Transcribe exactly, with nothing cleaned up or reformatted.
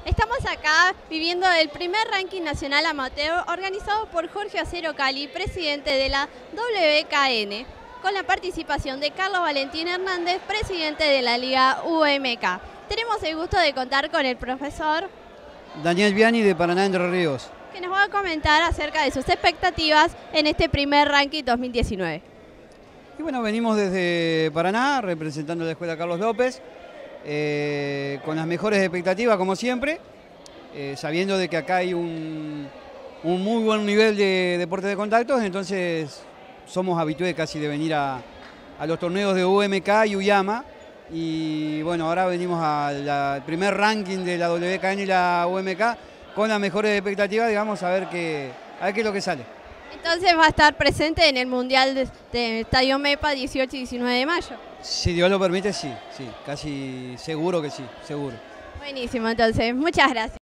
Estamos acá viviendo el primer ranking nacional amateur organizado por Jorge Acero Cali, presidente de la W K N, con la participación de Carlos Valentín Hernández, presidente de la Liga U M K. Tenemos el gusto de contar con el profesor Daniel Viani de Paraná, Entre Ríos, que nos va a comentar acerca de sus expectativas en este primer ranking dos mil diecinueve. Y bueno, venimos desde Paraná representando a la Escuela Carlos López, eh, con las mejores expectativas como siempre, eh, sabiendo de que acá hay un, un muy buen nivel de deporte de contactos, entonces somos habitués casi de venir a, a los torneos de U M K y U Y A M A, y bueno, ahora venimos al primer ranking de la W K N y la U M K con las mejores expectativas, digamos, a ver qué, a ver qué es lo que sale. Entonces va a estar presente en el Mundial de, de Estadio MEPA dieciocho y diecinueve de mayo. Si Dios lo permite, sí, sí, casi seguro que sí, seguro. Buenísimo, entonces, muchas gracias.